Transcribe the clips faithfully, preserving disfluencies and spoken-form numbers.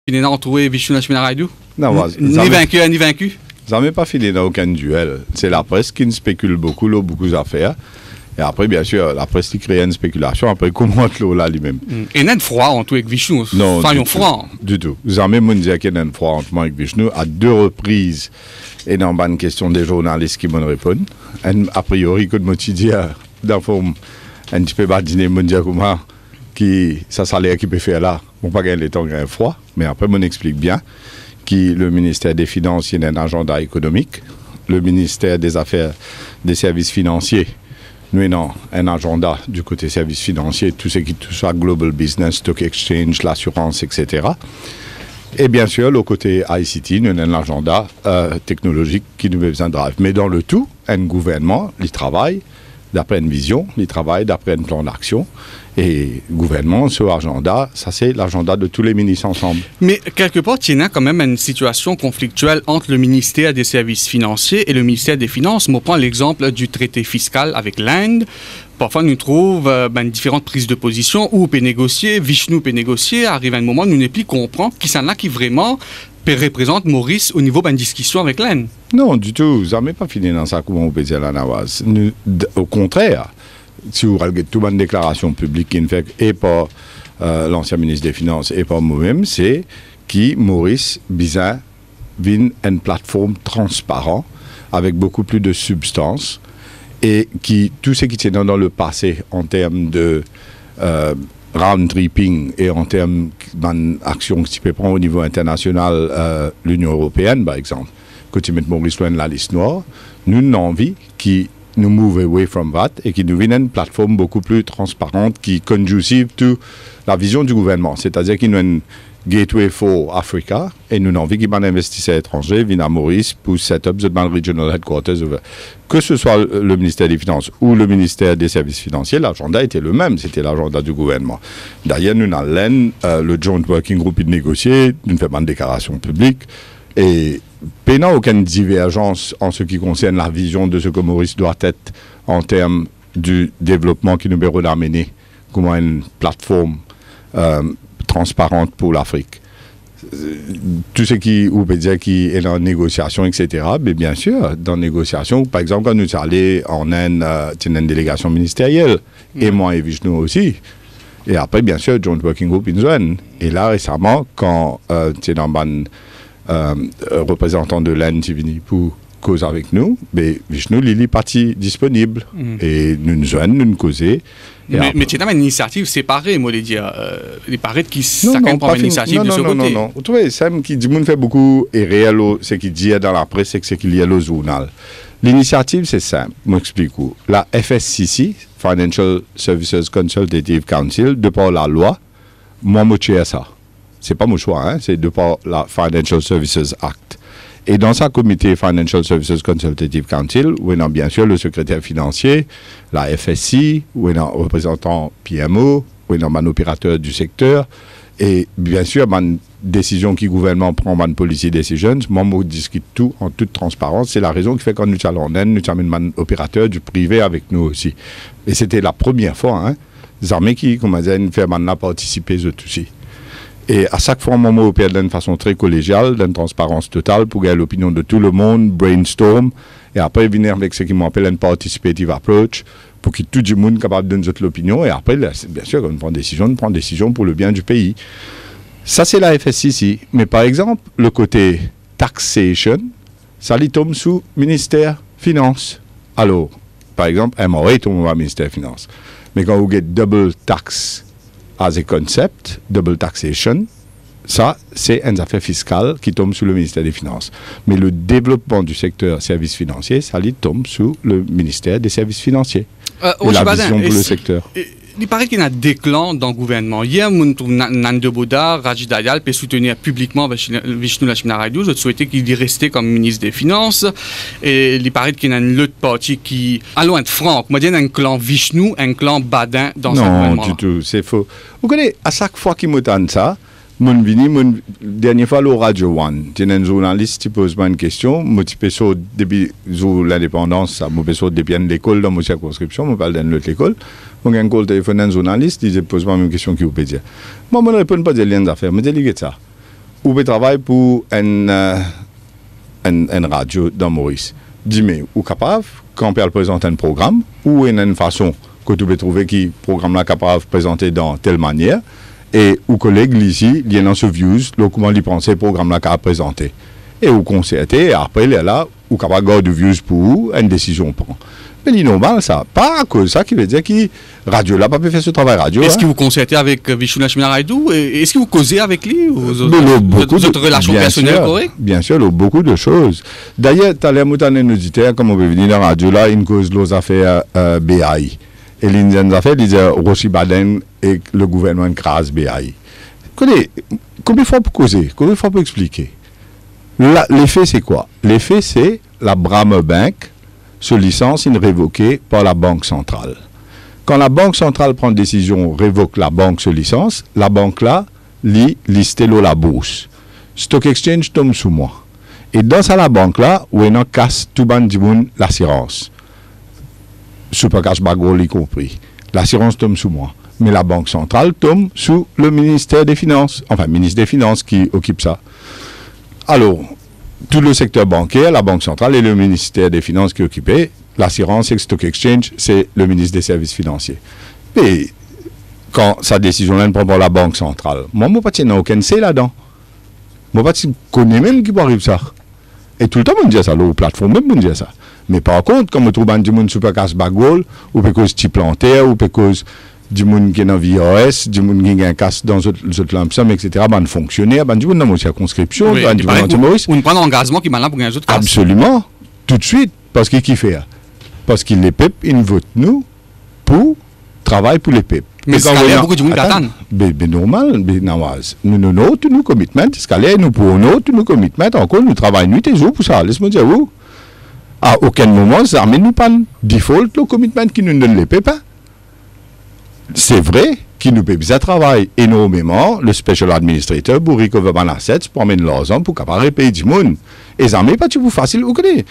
Il est entouré Vishnu Lakshminarayalu. Non, ni vaincu, ni vaincu. Ça n'a pas fini dans aucun duel. C'est la presse qui spécule beaucoup, là, beaucoup d'affaires. Et après, bien sûr, la presse qui crée une spéculation. Après, comment l'eau là lui-même. Et il y a un froid entre avec Vishnu. Non, soyons francs. Du tout. Jamais me dire qu'il y a un froid entre moi et Vishnu à deux reprises. Et dans une question des journalistes qui me répondent. Et a priori, que me dis dans forme un petit peu badiner me dire comment qui ça salaire qui peut faire là. Bon, pas gagner le temps qu'il y a un froid, mais après, on explique bien que le ministère des Finances il y a un agenda économique, le ministère des Affaires des Services Financiers, nous avons un agenda du côté services financiers, tout ce qui touche à global business, stock exchange, l'assurance, et cetera. Et bien sûr, le côté I C T, nous avons un agenda euh, technologique qui nous besoin de drive. Mais dans le tout, un gouvernement, il travaille d'après une vision, il travaille d'après un plan d'action. Et le gouvernement, ce agenda, ça c'est l'agenda de tous les ministres ensemble. Mais quelque part, il y a quand même une situation conflictuelle entre le ministère des Services financiers et le ministère des Finances. On prend l'exemple du traité fiscal avec l'Inde. Parfois, nous trouvons euh, ben, différentes prises de position où on peut négocier, Vishnu peut négocier. Arrive un moment où nous ne plus comprendre qui s'en a qui vraiment représente Maurice au niveau d'une discussion avec l'Inde. Non, du tout. Ça n'est pas fini dans ça, comment on peut dire la Nawaz. Au contraire, si vous regardez toute une déclaration publique qui ne fait et par euh, l'ancien ministre des Finances et par moi-même, c'est que Maurice Bizin vient une plateforme transparente avec beaucoup plus de substance et qui tout ce qui était dans le passé en termes de euh, round tripping et en termes d'actions que tu peux prendre au niveau international, euh, l'Union européenne par exemple, que tu mets Maurice loin de la liste noire, nous avons envie qui nous move away from that et qui nous vienne une plateforme beaucoup plus transparente qui conducive toute la vision du gouvernement. C'est-à-dire qu'il nous a une gateway for Africa et nous avons envie qu'il y ait un investisseur étranger vienne à Maurice pour set up the regional headquarters. Que ce soit le ministère des Finances ou le ministère des Services financiers, l'agenda était le même, c'était l'agenda du gouvernement. D'ailleurs, nous avons euh, le Joint Working Group de négocier, nous faisons une déclaration publique et pénant aucune divergence en ce qui concerne la vision de ce que Maurice doit être en termes du développement qui nous permet d'amener comme une plateforme euh, transparente pour l'Afrique. Tout ce qui, ou peut dire qui est en négociation, et cetera. Mais bien sûr, dans la négociation, par exemple, quand nous sommes allés en Inde, euh, c'est une délégation ministérielle, mmh. et moi et Vishnu aussi. Et après, bien sûr, Joint Working Group in Zone. Et là, récemment, quand euh, tu es dans une Euh, représentant de l'Inde qui vient pour causer avec nous, mais Vishnu, il est parti disponible. Mm. Et nous nous avons, nous nous causer. Mais, mais tu as une initiative séparée, moi, les dire. Euh, les paraître qui chacun prend une initiative non, de non, ce non, côté. Non, non, non. Vous trouvez, ça qui dit, fait beaucoup, et réel, ce qu'il dit dans la presse, c'est ce qu'il y a au journal. L'initiative, c'est simple. Je m'explique. La F S C C, Financial Services Consultative Council, de par la loi, moi, je à ça. C'est pas mon choix, hein? C'est de par la Financial Services Act. Et dans sa comité Financial Services Consultative Council, où il y a bien sûr le secrétaire financier, la F S C, où il y a un représentant P M O, où il y a un opérateur du secteur, et bien sûr, une décision qui le gouvernement prend, une policy decisions, moi, je discute tout en toute transparence. C'est la raison qui fait que quand nous sommes en Inde, nous sommes un opérateur du privé avec nous aussi. Et c'était la première fois, hein? Les armées qui, comme on dit, nous fait maintenant participer eux aussi. Et à chaque fois, moi, je parle d'une façon très collégiale, d'une transparence totale pour gagner l'opinion de tout le monde, brainstorm, et après venir avec ce qui m'appelle une participative approach, pour que tout le monde soit capable de donner l'opinion, et après, bien sûr, quand on prend une décision, on prend une décision pour le bien du pays. Ça, c'est la F S C C. Mais par exemple, le côté taxation, ça lui tombe sous ministère Finances. Alors, par exemple, M R A tombe au ministère Finances. Mais quand vous avez double tax, as a concept, double taxation, ça, c'est une affaire fiscale qui tombe sous le ministère des Finances. Mais le développement du secteur services financiers, ça lui tombe sous le ministère des Services financiers. Euh, et la vision pour le secteur. Et, il paraît qu'il y a un déclan dans le gouvernement. Hier, Nand Boda, Rajid Dayal, peut soutenir publiquement Vishnu Lakshminarayalu. Je souhaitais qu'il y restait comme ministre des Finances. Et il paraît qu'il y a une autre partie qui, à loin de Franck, moi, il y a un clan Vishnu, un clan Badin dans ce gouvernement. Non, du tout, c'est faux. Vous connaissez, à chaque fois qu'il m'entend ça, mon vini, mon dernière fois, le Radio One, tu es un journaliste qui pose une question, moi, tu peux sauter depuis l'indépendance, moi, je saute depuis l'école dans ma circonscription, moi, je parle d'une autre école. Moi, j'ai un call téléphone d'un journaliste, il pose moi une question qui vous peut dire. Moi, je ne réponds pas des liens d'affaires, mais je dis ça. ou peut travailler pour une, euh, une, une radio dans Maurice. Dis-moi, ou capable, quand elle présente un programme, ou une, une façon que tu peux trouver qui programme là capable de présenter dans telle manière, et ou collègue ici, il y a dans ce views, le comment il pense ce programme là capable présenter. Et ou concerter, et après il est là, ou capable de garder views pour vous, une décision prend. Mais c'est normal ça, pas à cause ça qui veut dire que radio là pas peut faire ce travail radio. Est-ce hein? que vous concertez avec Vishnu Lachminaraidou? Est-ce que vous causez avec lui ou vous Mais le- avez beaucoup votre de- relation bien personnelle sûr, correcte? Bien sûr, il y a beaucoup de choses. D'ailleurs, tu as l'air un auditeur, comme on peut venir dans la radio là, une cause les affaires euh, B A I. Et les affaires, ils disaient Rossi Baden et le gouvernement crase B A I. Écoutez, combien de fois pour causer? Combien de fois pour expliquer? La- L'effet, c'est quoi? L'effet, c'est la Brammer Bank se licence une révoquée par la Banque centrale. Quand la Banque centrale prend une décision, révoque la banque se licence, la banque là, lit listé la bourse. Stock Exchange tombe sous moi. Et dans ça, la banque là, où on casse tout ban du monde l'assurance. Super cash bagol y compris. L'assurance tombe sous moi. Mais la Banque centrale tombe sous le ministère des Finances. Enfin, ministre des Finances qui occupe ça. Alors, tout le secteur bancaire, la Banque centrale et le ministère des Finances qui occupait, l'assurance et le Stock Exchange, c'est le ministre des Services financiers. Et quand sa décision-là ne prend pas la Banque centrale, moi, je ne sais pas aucun C là-dedans. Moi, je ne connais même qui peut arriver ça. Et tout le temps, on dit ça, la plateforme même, on dit ça. Mais par contre, comme on trouve du monde super casse bagol, ou parce que c'est plantaire, ou parce que du monde qui est dans V O S, du monde qui a un casse dans les lampes, et cetera, ben fonctionnaire, ben du monde dans mon circonscription, Oui, ben il du paraît monde que dans vous- Maurice. vous ne prenez un engagement qui est malin pour gagner autres casse. Absolument, tout de suite, parce qu'il qui fait. Parce qu'il les peuple, ils votent nous pour travailler pour les peuples. Mais quand ce qu'il y a on- beaucoup de monde qui Attends, attend. mais, mais normal, mais Nawaz, nous nous nous tous nos commitments, ce qu'il y a, nous pour nous tous nos commitments, encore nous travaillons nuit et jour pour ça. Laisse-moi dire où. À aucun moment, ça ne nous pas default le commitment qui nous donne les peuples. C'est vrai qu'il nous peut bien travailler énormément, le special administrator pour recover les assets, pour amener l'argent pour capable payer du monde. Et ça n'est pas tout facile, vous connaissez.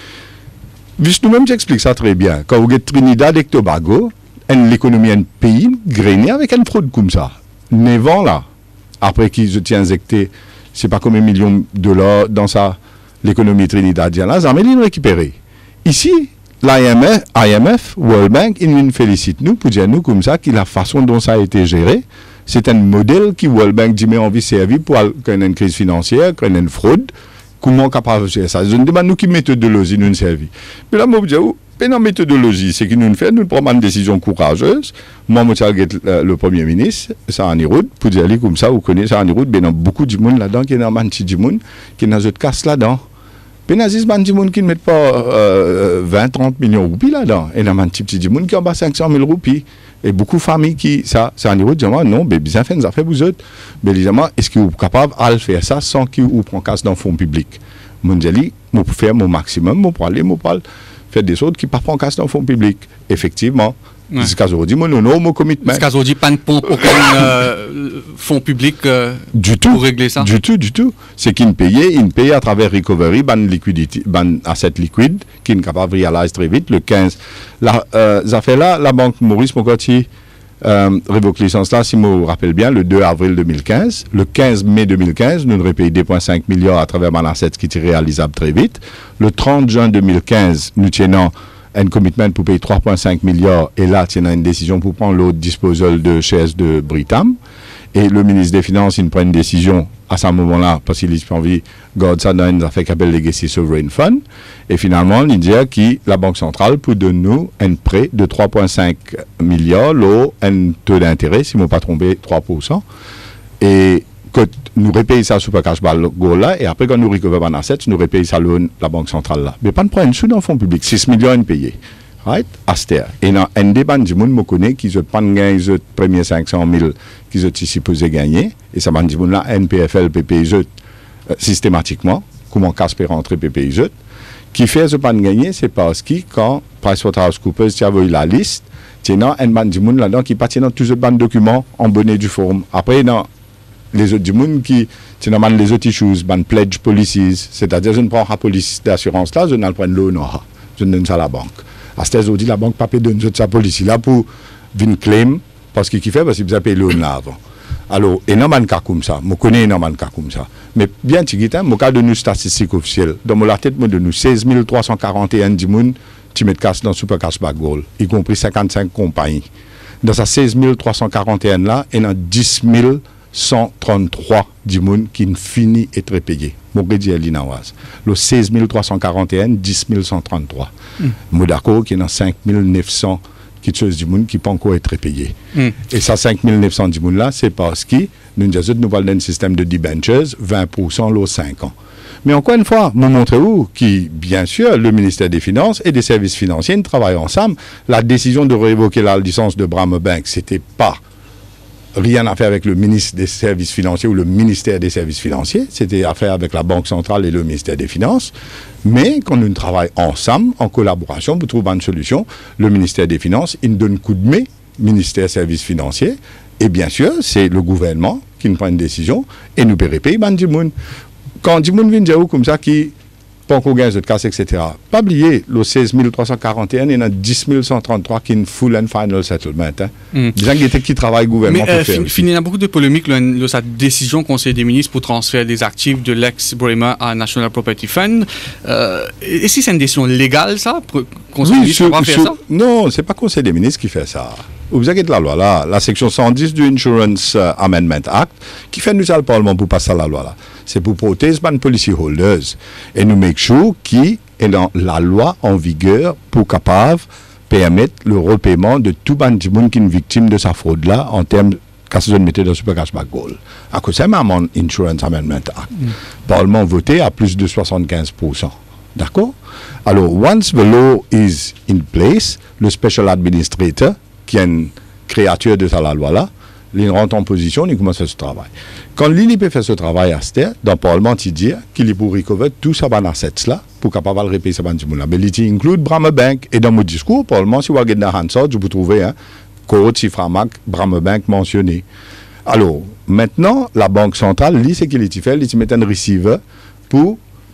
Juste nous-mêmes, j'explique ça très bien. Quand vous êtes Trinidad et Tobago, l'économie d'un pays grainé avec une fraude comme ça. neuf ans là, après qu'ils ont injecté, je ne sais pas combien de millions de dollars dans ça, l'économie trinidadienne, là, ça m'a récupéré. Ici, l'I M F, I M F, World Bank, ils nous félicitent nous pour dire nous comme ça que la façon dont ça a été géré, c'est un modèle qui World Bank dit mais envie de servir pour qu'il y ait une crise financière, qu'il y ait une fraude. Comment capable de gérer ça? Je ne demande nous qui méthodologie nous servit. Mais là, moi, je dis, mais la méthodologie, c'est que nous fait, nous prenons une décision courageuse. Moi, je suis le Premier ministre, ça en Iroud, pour dire comme ça, vous connaissez ça en Iroud, mais il y a beaucoup de monde là-dedans, qui est dans un petit monde, qui est dans une casse là-dedans. Mais il y a des gens qui ne mettent pas euh, vingt, trente millions de roupies là-dedans. Et il y a un petit petit monde qui en bas cinq cent mille roupies. Et beaucoup de familles qui, ça, c'est en Iroud, disent, non, mais bien fait, ça fait vous autres. Mais évidemment, est-ce que vous êtes capable de faire ça sans que vous preniez casse dans le fonds public? Moi, je dis, je peux faire mon maximum, je peux aller, je peux faire des autres qui ne prennent pas casse dans le fonds public. Effectivement. Ouais. C'est ce qu'on dit, moi, non, non, mon commitment. Est-ce qu'à dit pas de pompe aucun euh, fonds public euh, Du tout. pour régler ça? Du tout, du tout. C'est qu'ils payent, ils payent à travers recovery, ban liquidity, ban asset liquide, qui est capable de réaliser très vite. Le quinze, la, euh, ça fait là, la Banque Maurice Mocotti euh, révoque licence là, si je me rappelle bien, le deux avril deux mille quinze. Le quinze mai deux mille quinze, nous avons payé deux virgule cinq milliards à travers ban asset qui est réalisable très vite. Le trente juin deux mille quinze, nous tenons un commitment pour payer trois virgule cinq milliards et là, il y a une décision pour prendre l'autre disposal de chaise de Britam. Et le ministre des Finances, il prend une décision à ce moment-là, parce qu'il n'a pas envie de garder ça dans une affaire qui s'appelle Legacy Sovereign Fund. Et finalement, il dit que la Banque centrale peut donner nous un prêt de trois virgule cinq milliards, là, un taux d'intérêt, si je ne me pas trompé, trois pour cent. Et que nous repayons ça sur le cash là, et après, quand nous récupérons un asset, nous repayons ça loan la Banque centrale là. Mais pas de prendre sous dans le fonds public, six millions à payer. Right? Aster. Et dans un débat du monde, je connais qu'ils ont pas gagné les premiers cinq cent mille qu'ils ont supposé gagner. Et ça m'a dit, là, N P F L, P P I, euh, systématiquement, comment casse peut rentrer P P I, qui fait ce pas gagner, c'est parce que quand PricewaterhouseCoopers a vu la liste, il y a un bande du monde là-dedans qui partit dans tous les bandes de documents en bonnet du forum. Après, dans les autres du monde qui, c'est normal les autres issues, ban pledge policies, c'est-à-dire je ne prends pas la police d'assurance là, je ne prends l'eau, non, je donne ça à la banque. À ce stade, dit la banque pas payer de sa police là pour venir claim parce qu'il fait parce qu'il a payé l'eau là avant. Alors, et non, man cas comme ça, je connais non, man cas comme ça. Mais bien, tu dis, mon cas de nous statistiques officielles, dans la tête, moi, de nous seize mille trois cent quarante et un dimoun, tu mets casse dans Super Cash Back Goal, y compris cinquante-cinq compagnies. Dans ces seize mille trois cent quarante et un là, il y en a dix mille cent trente-trois dimoun qui ne finit être payé. Mon dit Linawaz. Le seize mille trois cent quarante et un, dix mille cent trente-trois. Moi, d'accord, qu'il y en a cinq mille neuf cents quelque chose du monde qui ne peut pas encore être payé. Mm. Et ça, cinq mille neuf cents du monde là, c'est parce que nous nous parlons d'un système de debentures, vingt pour cent aux cinq ans. Mais encore une fois, nous montrons où qui, bien sûr, le ministère des Finances et des services financiers travaillent ensemble. La décision de révoquer la licence de Brahma Bank, ce n'était pas rien à faire avec le ministre des Services financiers ou le ministère des Services financiers. C'était à faire avec la Banque centrale et le ministère des Finances. Mais quand nous travaillons ensemble, en collaboration, pour trouver une solution, le ministère des Finances, il nous donne coup de main, ministère des Services financiers. Et bien sûr, c'est le gouvernement qui nous prend une décision et nous paye payer ban du monde. Quand du monde vient dire comme ça, qui pas encore gagné de casse, et cetera. Pas oublier, le seize mille trois cent quarante et un, il y en a dix mille cent trente-trois qui est une full and final settlement. Hein. Mm. Des gens qui travaillent gouvernement Mais, pour euh, faire. Il y a beaucoup de polémiques sur sa décision Conseil des ministres pour transférer des actifs de l'ex-Bremer à National Property Fund. Euh, et si c'est une décision légale, ça Conseil oui, des ministres va faire ça? Non, ce n'est pas Conseil des ministres qui fait ça. Vous avez la loi là, la section cent dix du Insurance uh, Amendment Act, qui fait nous le Parlement pour passer la loi là. C'est pour protéger les policyholders et nous make sure qui est dans la loi en vigueur pour capable permettre le repaiement de tout le monde qui est victime de sa fraude là en termes de mettre dans Super Cash Back Goal. À cause de même Insurance Amendment Act, mm. le Parlement voté à plus de soixante-quinze pour cent. D'accord? Alors, once the law is in place, le Special Administrator qui est une créature de ça, la loi là, il rentre en position, il commence à faire ce travail. Quand l'I N I P fait ce travail à cette dans le Parlement, il dit qu'il est pour recover tout ça dans assets là, pour capable de repayer ça dans ce monde-là. Mais il inclut Brahma Bank, et dans mon discours, le Parlement, si vous regardez dans Hansard, vous trouvez un code Ciframac, Brahma Bank mentionné. Alors, maintenant, la Banque centrale, lui, c'est qu'il est fait, il met un receiver pour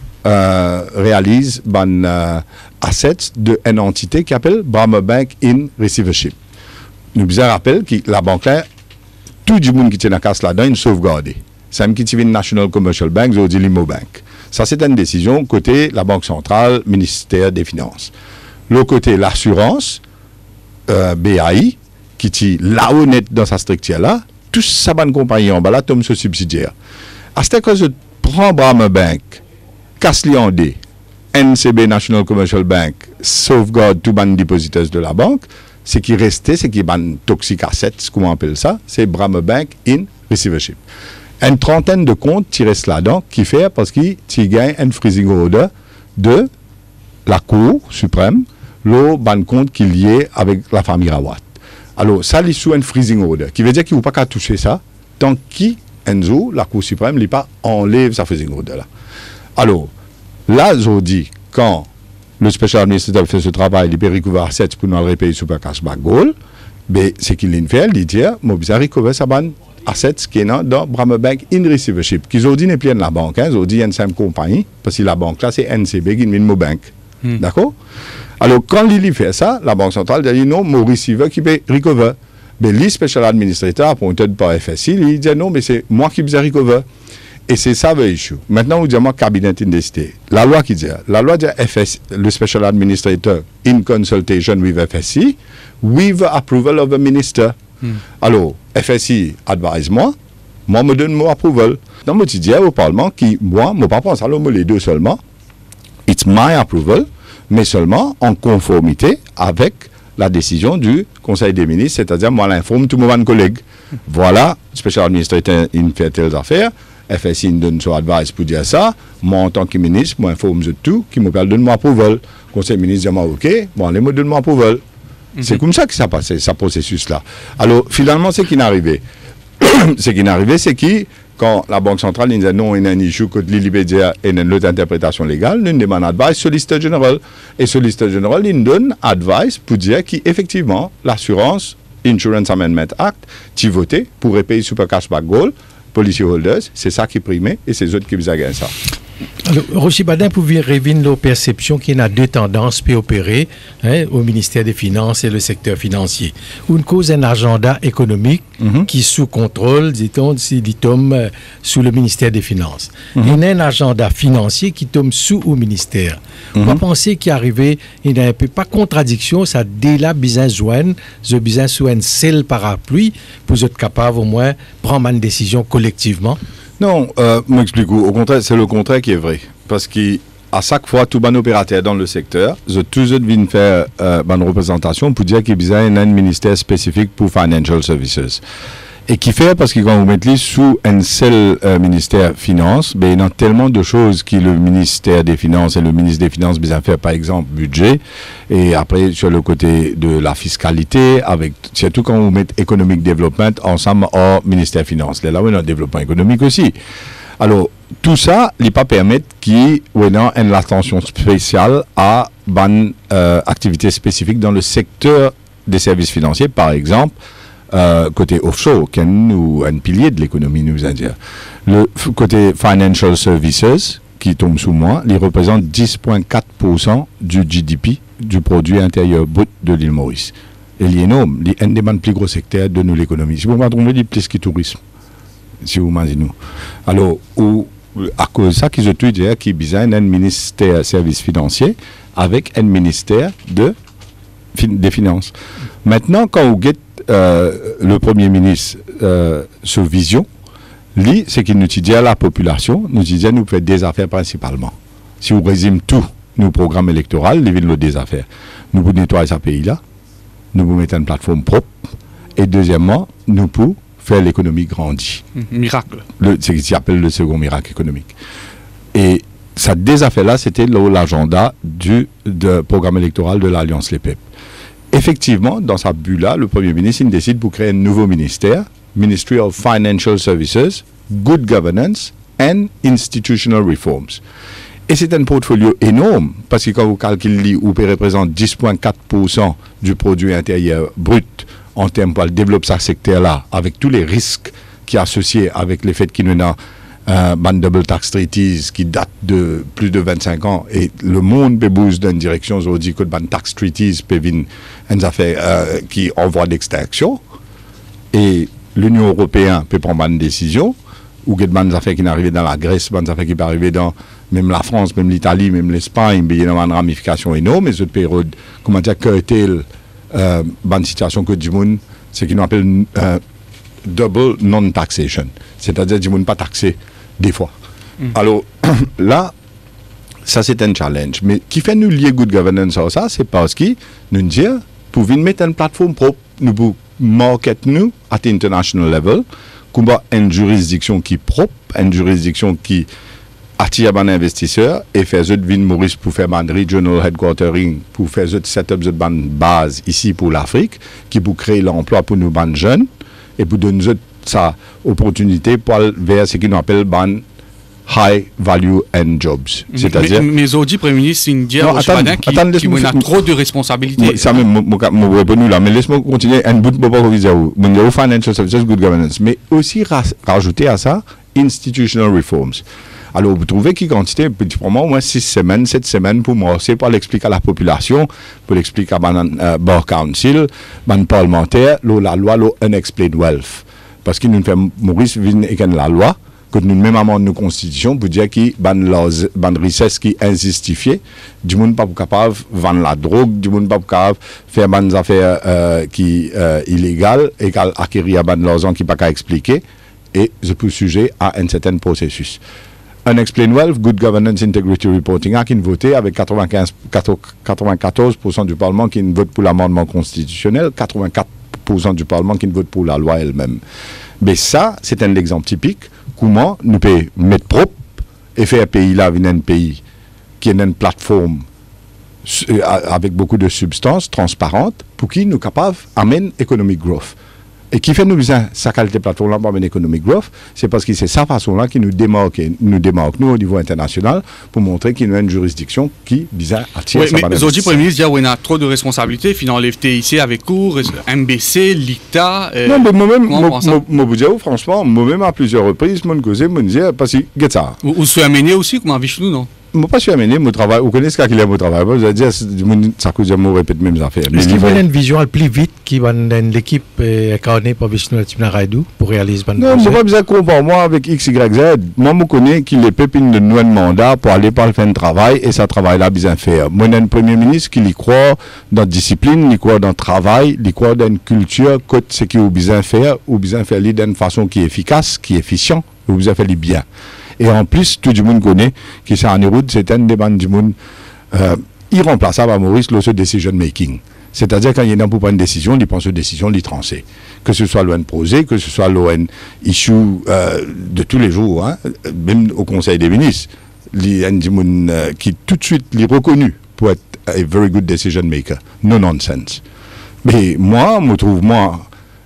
euh, réaliser ban euh, assets d'une entité qui s'appelle Brahma Bank in Receivership. Nous vous rappelons que la banque là, tout le monde qui tient la casse là-dedans, il sauvegarde. C'est même qui tient une National Commercial Bank, ou Limo Bank. Ça, c'est une décision côté la Banque centrale, ministère des Finances. L'autre côté, l'assurance, euh, B A I, qui tient là honnête dans sa structure là, tout ça, bonne compagnie en bas là, tombe sur subsidiaire. À ce que je prends Brahma Bank, casse-li en D, N C B National Commercial Bank, sauvegarde tout les dépositaires de la banque, ce qui restait, c'est qui est un toxic asset, comment on appelle ça, c'est Brahma Bank in Receivership. Une trentaine de comptes qui restent là-dedans, qui fait parce qu'il gagne un freezing order de la Cour suprême, le ban compte qui est lié avec la famille Rawat. Alors, ça, il est sous un freezing order, qui veut dire qu'il ne faut pas toucher ça, tant qu'il, Enzo, la Cour suprême, il pas enlève sa freezing order là. Alors, là, je dis, quand le Special Administrator fait ce travail, il peut recouvrir assets pour nous repayer Super Cash Back Goal, mais ce qu'il fait, il dit, moi, je vais recouvrir sa bonne assets qui est dans Brahma Bank in Receivership, qu'ils ont dit n'est plus la banque, ils ont dit une simple compagnie, parce que la banque là, c'est N C B qui est une banque. Hmm. D'accord? Alors, quand il fait ça, la Banque centrale dit non, mon receiver qui peut recouvrir. Mais le Special Administrator, appointé par F S I, il dit non, mais c'est moi qui vais recouvrir. Et c'est ça le issue. Maintenant, vous dites moi cabinet indécidé. La loi qui dit, la loi dit F S I, le Special Administrator in consultation with F S I, with approval of the minister. Hmm. Alors, F S I advise moi, moi me donne mon approval. Donc, je dis au Parlement qui, moi, je ne pas penser à les deux seulement. It's my approval, mais seulement en conformité avec la décision du Conseil des ministres, c'est-à-dire moi l'informe tous mes collègues. Voilà, Special Administrator in fait telles affaires. F S I me donne son advice pour dire ça. Moi, en tant que ministre, moi, informe de tout, qui me parle de mon approval. Le Conseil des ministres dit, OK, bon, allez, me donne mon approval. Mm-hmm. C'est comme ça que ça passe, ce processus-là. Alors, finalement, c'est qui n'est arrivé. Ce qui n'est arrivé, c'est qui, quand la Banque centrale dit non, il y a un issue que l'Ilibédia et une autre interprétation légale, nous demande advice sur Solicitor General. Et Solicitor General, il donne advice pour dire qu'effectivement, l'assurance, Insurance Amendment Act, tu voté pour repayer Super Cash Back Goal, policyholders, c'est ça qui primait et c'est eux qui vous a gagné ça. Alors, Rocher Badin pouvait révéler la perception qu'il y a deux tendances pour opérer hein, au ministère des Finances et le secteur financier. Une cause un agenda économique mm-hmm. qui est sous contrôle, dit-on, si dit euh, sous le ministère des Finances. Mm-hmm. Il y a un agenda financier qui tombe sous au ministère. Mm-hmm. On va penser qu'il arrivé, il y a un peu pas contradiction, ça dès là besoin joindre, je besoin sous un seul parapluie pour être capable au moins prendre une décision collectivement. Non, euh, m'explique. Au contraire, c'est le contraire qui est vrai. Parce qu'à chaque fois, tout bon opérateur dans le secteur, je toujours viens faire euh, une représentation pour dire qu'il y a besoin d'un ministère spécifique pour Financial Services. Et qui fait, parce que quand vous mettez sous un seul euh, ministère Finances, ben, il y a tellement de choses que le ministère des Finances et le ministre des Finances besoin faire, par exemple, budget. Et après, sur le côté de la fiscalité, avec, surtout quand vous mettez Economic Development ensemble au ministère des Finances. Là, on a le développement économique aussi. Alors, tout ça, il ne pas permettre qu'il y ait une attention spéciale à une euh, activité spécifique dans le secteur des services financiers, par exemple, Euh, côté offshore, qui est nous, un pilier de l'économie, nous allons dire. Le f- côté financial services, qui tombe sous moi, il représente dix virgule quatre pour cent du G D P, du produit intérieur brut de l'île Maurice. Et il est énorme, il est un des plus gros secteurs de nous, l'économie. Si vous m'avez trouvé, il plus que tourisme, si vous m'avez dit nous. Alors, ou, à cause de ça, qu'ils ont tout dit, qu'il y a besoin d'un ministère des services financiers avec un ministère de, des finances. Maintenant, quand vous guettez Euh, le Premier ministre euh, sur vision, lui, c'est qu'il nous dit à la population, nous dit nous fait des affaires principalement. Si on résume tout nos programmes électoraux, les villes des affaires. Nous pouvons nettoyer ce pays-là, nous pouvons mettre une plateforme propre, et deuxièmement, nous pouvons faire l'économie grandir. Miracle. Le, c'est ce qu'ils appellent le second miracle économique. Et ça, des affaires-là, c'était l'agenda du de programme électoral de l'Alliance Les Peuples. Effectivement, dans sa bulle-là, le Premier ministre il décide pour créer un nouveau ministère, Ministry of Financial Services, Good Governance and Institutional Reforms. Et c'est un portfolio énorme, parce que quand vous calculez, vous représente dix virgule quatre pour cent du produit intérieur brut en termes pour développer ce secteur-là, avec tous les risques qui sont associés avec le fait qu'il y a un ban double tax treaties qui date de plus de vingt-cinq ans et le monde peut bouger dans une direction où on dit que le ban tax treaties peut venir une affaire euh, qui envoie l'extinction et l'Union européenne peut prendre une décision ou qu'il y a des affaires qui n'arrivent dans la Grèce, des affaires qui peuvent arriver dans même la France, même l'Italie, même l'Espagne, il y a une ramification énorme et cette période, comment dire, que tel euh, une situation que du monde, c'est qu'ils appelle euh, double non-taxation, c'est-à-dire du monde pas taxé des fois. Mm. Alors, là, ça c'est un challenge. Mais qui fait nous lier good governance à ça, c'est parce que nous disons, pour venir mettre une plateforme propre, nous pouvons market nous à international level, comme une juridiction qui est propre, une juridiction qui attire un investisseur et faire de Vin Maurice pour faire un regional headquartering, pour faire de setup de base ici pour l'Afrique, qui pour créer l'emploi pour nos jeunes et pour donner sa opportunité pour aller vers ce qu'on appelle ban high value and jobs. C'est-à-dire. Mais, mais aujourd'hui, Premier ministre, il dit à Chibadin qu'il a trop de responsabilités. Ça même, je réponds là, mais laisse-moi continuer. Un bout de bobo que vous avez, financial services, good governance, mais aussi rajouter à ça institutional reforms. Alors, vous trouvez qu'il y a quantité, pour moi, au moins six semaines, sept semaines pour moi, c'est pour l'expliquer à la population, pour l'expliquer à la Bar Council, à parlementaire, la loi, l'unexplained wealth. Parce qu'il nous fait Maurice vient avec la loi, que nous même amende nos constitutions pour dire qu'il y a une richesse qui est injustifiée, du monde pas capable de vendre la drogue, du monde pas capable de faire des affaires euh, qui sont euh, illégales et d'acquérir de l'argent qui n'est pas qu'à expliquer, et je peux sujet à un certain processus. Unexplained Wealth, Good Governance Integrity Reporting Act, qui est voté avec quatre-vingt-quinze, quatre-vingt-quatorze pour cent du Parlement qui vote pour l'amendement constitutionnel, quatre-vingt-quatre pour cent du Parlement qui vote pour la loi elle-même. Mais ça, c'est un exemple typique comment nous pouvons mettre propre et faire un pays-là un pays qui est une plateforme avec beaucoup de substances transparentes pour qui nous sommes capables d'amener economic growth. Et qui fait nous besoin sa qualité plateforme là pour économic growth, c'est parce que c'est sa façon-là qui nous démarque, nous démarque nous au niveau international pour montrer qu'il y a une juridiction qui disait attire oui, sa mais aujourd'hui, Premier ministre dit qu'il y a trop de responsabilités, finalement l'F T I C avec cours, M B C, l'I C T A. Euh, non, mais moi-même, moi, franchement, moi-même à plusieurs reprises, mon causé me disait parce que get ça. Ou, ou se amener aussi, comment Vishnu, non? Moi, pas suis amené, mon travail, vous connaissez ce qu'il y a mon travail, vous allez dire, ça cause de me répéter mes affaires. Est-ce qu'il y a une vision plus vite qui va dans l'équipe incarnée par Vishnu Laxminarayalu pour réaliser ce non, moi, pas besoin de comprendre, moi, avec X, Y, Z, moi, je connais qu'il est pépine de nouvel mandat pour aller par le faire de travail, et ça travail-là, bien faire. Moi, j'ai un premier ministre qui y croit dans la discipline, il croit dans le travail, il croit dans une culture, que ce qu'il a besoin de faire, ou besoin de faire d'une façon qui est efficace, qui est efficient, ou besoin de faire bien. Et en plus, tout le monde connaît que c'est en route, c'est un débat du monde euh, irremplaçable à Maurice, le decision making. C'est-à-dire quand il y a pour prendre une décision, il pense aux décisions, il trancher. Que ce soit l'O N prosé, que ce soit l'O N issue euh, de tous les jours, hein, même au Conseil des ministres, il y a un monde euh, qui tout de suite est reconnu pour être a very good decision maker. No nonsense. Mais moi, je trouve, moi,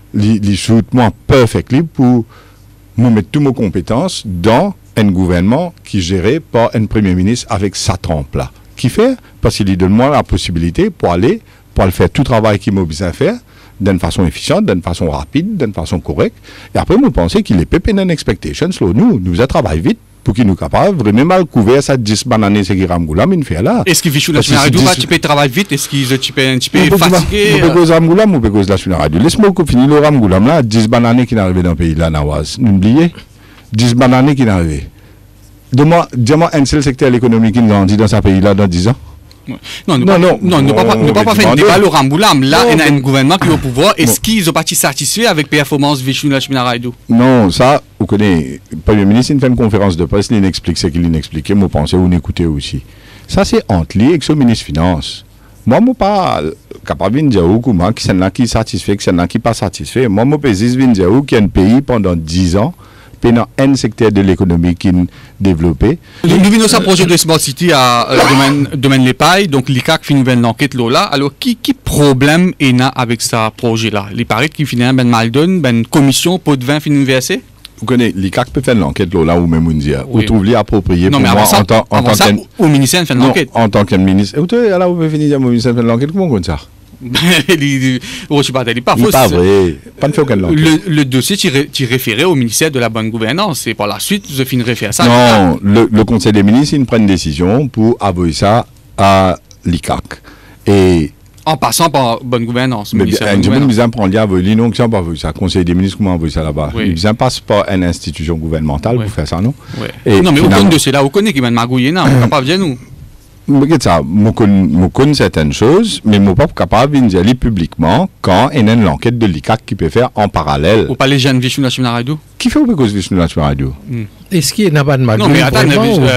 il shoot moi perfectly pour me mettre toutes mes compétences dans un gouvernement qui est géré par un premier ministre avec sa trempe-là. Qui fait? Parce qu'il lui donne moi la possibilité pour aller, pour aller faire tout le travail qu'il m'a besoin de faire, d'une façon efficiente, d'une façon rapide, d'une façon correcte. Et après, nous pensons qu'il est pépé dans l'expectation. Nous, nous travaillons vite pour qu'il nous capable vraiment mal couvert ça dix bananes ce qui ramgoula mais fait là. Est-ce qu'il Vishnu Laxminarayalu va tu peux travailler vite? Est-ce qu'il tu peux un petit peu fatigué? On peut cause ramgoula, on peut cause Laxminarayalu. Laisse-moi finir le ramgoula là, dix bananes qui n'arrivent dans le pays là Nawaz. N'oubliez dix bananes qui n'arrivent. Dis-moi, dis-moi un seul secteur économique qui grandit dans ce pays-là dans dix ans. Non, non, non, non, ne pas, ne pas faire un débat au Ramboulam. Là, il y a un gouvernement qui est au pouvoir. Est-ce qu'ils ont pas été satisfaits avec la performance Vishnu Laxminarayalu? Non, ça, vous connaissez, le Premier ministre, il fait une conférence de presse, il explique ce qu'il explique, moi, pensez, vous écoutez aussi. Ça, c'est entre lui et le ministre des Finances. Moi, je ne suis pas capable de dire qui est qui satisfait, qui est qui pas satisfait. Moi, je peux dire qu'il y a un pays pendant dix ans, pendant un secteur de l'économie qui est développé. Nous venons à projet de Smart City à euh, domaine, domaine Les Pailles, donc l'I C A C fait une nouvelle enquête là. Alors, qui, qui problème est là avec ce projet-là? Les paris qui finissent ben Maldon, ben commission, pot de vin finit V S C? Vous connaissez, l'I C A C peut faire l'enquête là ou même dire. Vous trouvez approprié non, pour mais moi ça, en tant, en tant ça, au ministère fait l'enquête. En tant que ministre. Vous savez, là, vous pouvez finir au ministère de l'enquête, comment on compte ça? Oh, je pas, il pas pas vrai. Pas de fait le, le dossier tu référais au ministère de la bonne gouvernance et par la suite je finirai faire ça. Non, le, le Conseil des ministres il prend une décision pour avouer ça à l'I C A C. Et en passant par bonne gouvernance. Mais bien, je me disais prendre lien avec lui, non, ça pas ça. Conseil des ministres comment envoyer ça là-bas. Oui. Il ne passe pas une institution gouvernementale oui. pour faire ça, non? Oui. Et non, mais aucun de ceux-là, on connaît qui m'a magouillé, non, on pas bien nous. Regarde ça, je connais certaines choses, mais je ne suis pas capable de dire publiquement quand il y a une enquête de l'I C A C qui peut faire en parallèle. Ou pas les jeunes Vishnu Laxminarayalu? Qui fait ou cause Vishnu Laxminarayalu? Est-ce qu'il y a pas de magouille? Non, mais attends, il y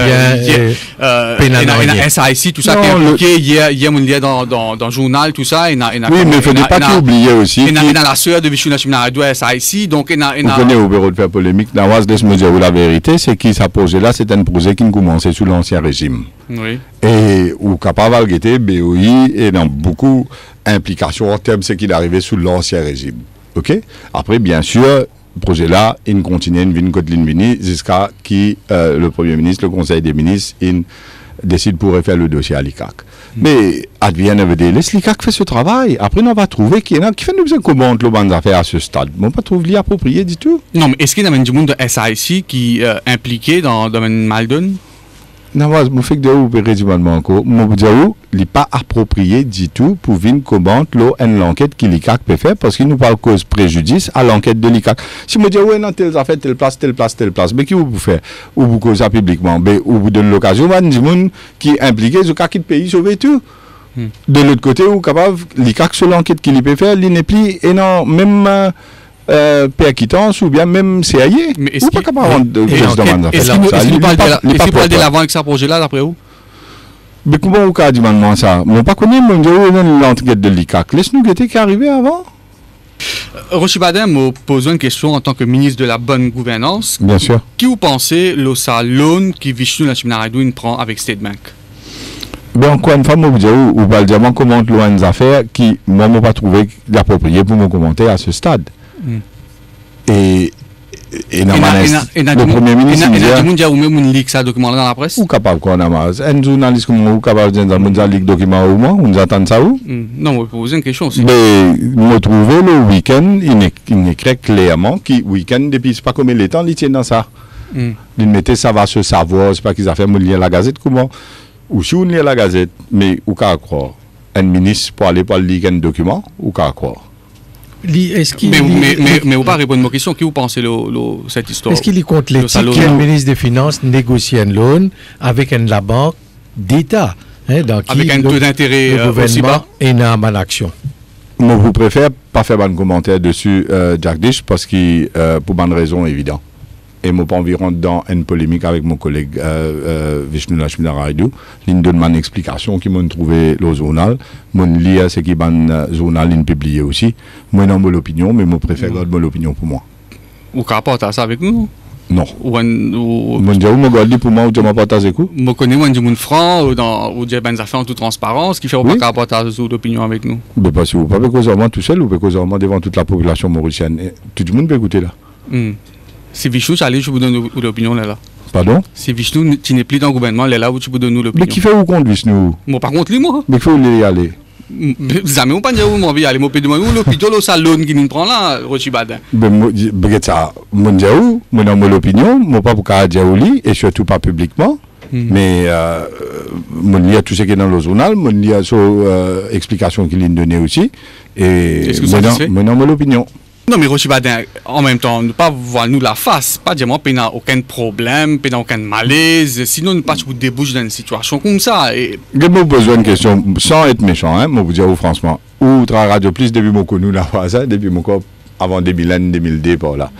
a un S I C, tout ça qui est impliqué, il y a un lien dans le journal, tout ça. Oui, mais il ne faut pas oublier aussi. Il y a la sœur de Vishnu Laxminarayalu à S I C, donc il y a... Vous connaissez au bureau de faire polémique, Nawaz, laisse-moi dire la vérité, c'est que ce projet-là, c'est un projet qui commençait sous l'Ancien Régime. Oui. Et ou capable de guetter B O I et dans beaucoup d'implications en termes de ce qui est arrivé sous l'Ancien Régime. OK? Après, bien sûr, le projet-là, il continue une vie de ligne jusqu'à qui euh, le Premier ministre, le Conseil des ministres, il décide pour refaire le dossier à l'I C A C. Mm. Mais, advienne veut dire, laisse l'I C A C faire ce travail. Après, on va trouver qui est qui fait nous comment le bonnes affaires à ce stade. On ne va pas trouver l'approprié du tout. Non, mais est-ce qu'il y a du monde de S I C qui est euh, impliqué dans le domaine Maldon? Non, moi, je fais que de vous résumément encore. Moi, je dis il n'est pas approprié du tout pour venir commenter l'enquête que l'I C A C peut faire parce qu'il nous parle cause préjudice à l'enquête de l'I C A C. Si je dis, oui, non, telle affaire, telle place, telle place, telle place, mais qui vous fait? Ou vous cause ça publiquement? Mais ou vous donne l'occasion, il y a des gens qui est impliqué, ils ont qu'à quitter le pays, sauver tout. Hmm. De l'autre côté, ou capable, l'I C A C sur l'enquête qu'il peut faire, il n'est plus, et non, même. Euh, Euh, perquittance ou bien même C I A. Mais est-ce qu'il pas capable de demande Est-ce qu'il parle de l'avant avec ce projet-là d'après vous? Mais comment vous avez dit maintenant ça? Je ne pas connais l'enquête de l'I C A C. Laisse-nous guetter qui est arrivé avant. Rochi Baden m'a posé une question en tant que ministre de la bonne gouvernance. Bien sûr. Qui vous pensez le salon qui Vishnu Laxminarayalu prend avec State Bank? Ben encore une fois, je vous dis, ou le comment loin des affaires qui, moi, je n'ai pas trouvé l'approprié pour me commenter à ce stade. Mm. Et, et, dans Et ma na- et liste, na- et na- le Premier ministre, il et dit, na- et na- dit, ou même on lit ça document là dans la presse. ou capable quoi, Namaz? Un journaliste comme moi, ou capable de dire, on a le document ou moi, on attend ça où? Hmm. Non, je pose une question aussi. Mais, me trouver le week-end, il est- il écrit clairement que week-end, depuis, c'est pas comme il est temps, il tient dans ça. Hmm. Il mettait ça va se savoir, c'est pas qu'ils ont fait, me lire la gazette, comment? Ou si on lit la gazette, mais ou qu'à croire? Un ministre pour aller pour lire un document, ou qu'à croire? Li- Est-ce qu'il Mais, li- mais, mais, mais vous pas répondre à ma question. Qui vous pensez de cette histoire? est-ce qu'il y compte Le l'éthique salaud. que le ministre des Finances négocie un loan avec un la banque d'État, hein, dans qui Avec un le- taux d'intérêt le euh, aussi gouvernement bas? est dans en action. Moi, je préfère pas faire un commentaire dessus, euh, Jack Dish, parce que, euh, pour une raison évidente. Et moi, pas environ dans une polémique avec mon collègue euh, euh, Vishnu Lakshmi Naraidu. Il me donne une explication qui m'a trouvé le journal. Mon lire ce qui est un journal il publié aussi. Moi, non, mon opinion, mais moi, préfère garder mon opinion pour moi. Ou qu'à apporter ça avec nous? Non. Ou un. Ou. Mon Dieu, moi, garde pour moi, ou tu m'as pas tas écoute. Je connais moins du monde franc, ou dans. Ou des ben affaires en toute transparence, qui fait Oui. pas qu'à apporter l'opinion avec nous. Mais parce que vous ne pouvez pas causer moi tout seul, ou vous pouvez causer moi devant toute la population mauricienne. Et tout le monde peut écouter là. Hmm. Si Vishnu, allez, je vous donne l'opinion là. là. Pardon? Si Vishnu, tu n'es plus dans le gouvernement, là, là où tu peux donner Mais l'opinion. qui fait où compte, Vishnu? Moi, par contre, lui, moi. Mais qui fait où il y aller? Jamais, on pas dire où m'en aller. Moi, je peux demander où l'hôpital, le salon qui nous prend là, Rochi Badin. Ben, moi, je- ben, ça, mon Dieu, moi, dans mon opinion, moi, pas pour qu'à dire au lit, et surtout pas publiquement, Mhm. mais, euh, mon lit tout ce qui est dans le journal, mon lit sur, euh, explication qu'il a donné aussi, et, Est-ce que moi, ça dans, se fait? moi, dans mon opinion. Non, mais Rochi Badin, en même temps, ne pas voir nous la face, pas dire moi, qu'il n'y a aucun problème, qu'il n'y a aucun malaise, sinon, ne pas vous débouche dans une situation comme ça. Et Je me pose une question, sans être méchant, hein, moi, vous dire franchement, ou tra Radio Plus, depuis mon connu la phase, hein, depuis mon corps, avant deux mille un, deux mille deux, par là.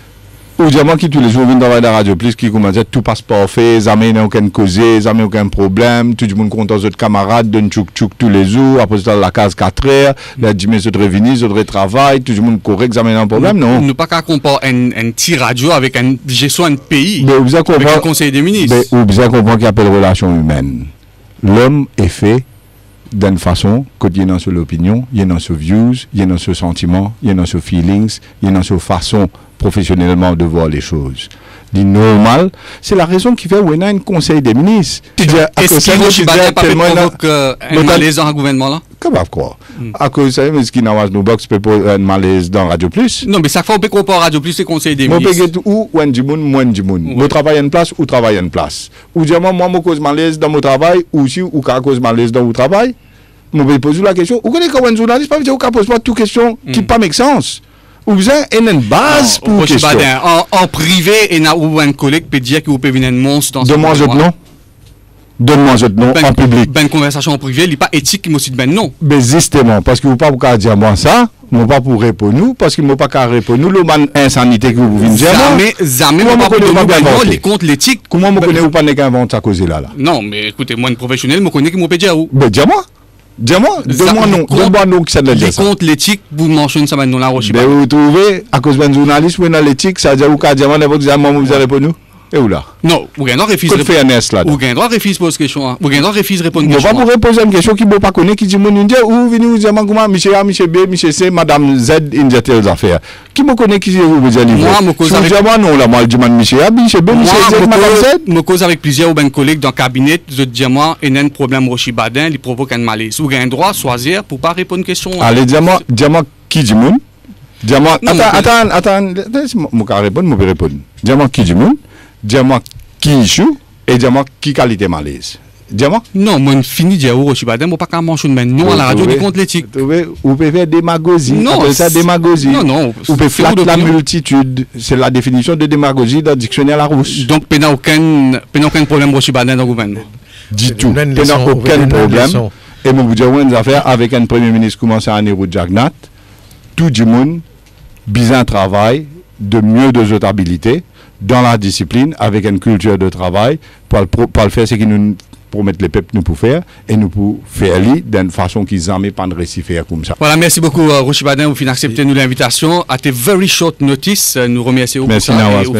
Ou diamant qui tous les jours vient travailler dans Radio Plus, qui commence à dire tout passe parfait, jamais n'a aucun causé, jamais aucun problème, tout le monde content aux autres camarades, donne tchouk tchouk tous les jours, après ça la case quatre heures, la dimanche autres revenus, autres travail, tout le monde correct, jamais n'a un problème, non? ne pas qu'à comparer un, un petit radio avec un gestion un pays, Mais vous avez avec le compris, conseil des ministres. mais vous bien comprendre qu'il appelle relation humaine. L'homme est fait d'une façon qu'il y a dans son opinion, il y a dans ses views, il y a dans ses sentiments, il y a dans ses feelings, il y a dans sa façon professionnellement de voir les choses. Dit normal, c'est la raison qui fait où il y a un conseil des ministres. Tu dis, à Est-ce cause qu'il de ça, Rochi tu dis, Badin pas tellement il y a- provoque euh, un le- malaise dans un gouvernement là? Capable quoi? À cause de ça, mais ce qui n'a pas de box peut pas un malaise dans Radio Plus. Non, mais chaque fois on peut comparer Radio Plus et conseil des Moi, ministres. je peux où, ou un djimoun, moi, un djimoun. Ouais. Moi, travaille à une place, ou travaille à une place. Ou dire, moi, moi, je cause malaise dans mon travail, ou si, ou qu'à cause malaise dans mon travail. Moi, je pose la question. Vous connaissez comment un journaliste, pas dire, ou qu'à pose pas toute question qui Mm. pas make sens. Ou vous avez une base Non, pour Rochi question. Badin, en, en privé, et na, ou un collègue peut dire qu'il peut venir un monstre dans ce Donne-moi votre gouvernement. nom. Donne-moi votre nom Ben, en public. Ben, conversation en privé, il n'est pas éthique, mais aussi de ben non. Mais justement, parce que vous ne pouvez pas dire moi ça, vous ne pouvez pas pour répondre nous, parce que vous ne pouvez pas répondre nous, le man insanité que vous venez dire. moi. Jamais, jamais, Comment on me va pas connaît de pas bien gouvernement, inventé? les comptes l'éthique. Comment vous Ben, connaissez ou pas qu'invente à cause là là? Non, mais écoutez, moi, un professionnel, me connaît qui m'a dire où. Ben dis-moi. Dis-moi. Donne-moi les non. comptes- Donne-moi non qui ça de Les dire ça. comptes l'éthique, vous mentionnez ça maintenant là, Rochi Ben, Badin. vous trouvez, à cause d'un journaliste, ou dans l'éthique, ça veut dire, ou qu'à dire, n'importe quoi, moi, vous avez répondu nous? Et où là? Non, vous avez droit refuse Code fairness là. Ou avez droit refuse poser question. hein. Vous avez droit refuse répondre Moi, question. pas pour poser une question qui ne pas connaître, qui dit, mon Indien, ou venez vous dire, comment, monsieur A, monsieur B, monsieur C, madame Z, Indien, telles affaires. Qui me connaît, qui vous vous dire, Moi, me cause si vous avec- dites, moi, non, là, moi, je demande monsieur A, monsieur B, Moi, monsieur Z, madame Z. je me cause avec plusieurs ou ben collègues dans le cabinet, je dis moi, il y a un problème Rochi Badin, il provoque un malaise. Vous avez un droit à choisir pour pas répondre question. hein. Allez, dis-moi, dis-moi, qui dit, mon? Dis-moi, Non, attends, mais- attends, attends, je vais répondre, je vais répondre. Dis-moi, qui dit, mon? Dis-moi, qui issue, et dis-moi, qui qualité malaise. Dis-moi. Non, moi, je finis de dire Rochi Badin, je pas qu'à mentionner maintenant non à la radio du compte l'éthique. Vous pouvez- vous pouvez faire démagogie. Non, Appelle ça c'est- démagogie. non, non, Vous pouvez c'est flatter où la l'opinion? multitude. C'est la définition de démagogie dans le dictionnaire Larousse. Donc, il n'y a aucun, il n'y a aucun problème Rochi Badin dans le gouvernement. Dit tout. Une Il n'y a leçon, aucun une problème. leçon. Et moi, vous dire une affaire avec un premier ministre commence à aller route Jagnat. Tout le monde, bien travail, de mieux de notabilité, dans la discipline, avec une culture de travail, pour le, pro- pour le faire ce qui nous promettent les peuples nous pour faire, et nous pour faire lui d'une façon qu'ils n'aiment pas de récit faire comme ça. Voilà, merci beaucoup, Rochi Badin, vous finissez accepter nous l'invitation. À tes very short notice, nous remercions pour Merci, ça. Nawaz. Et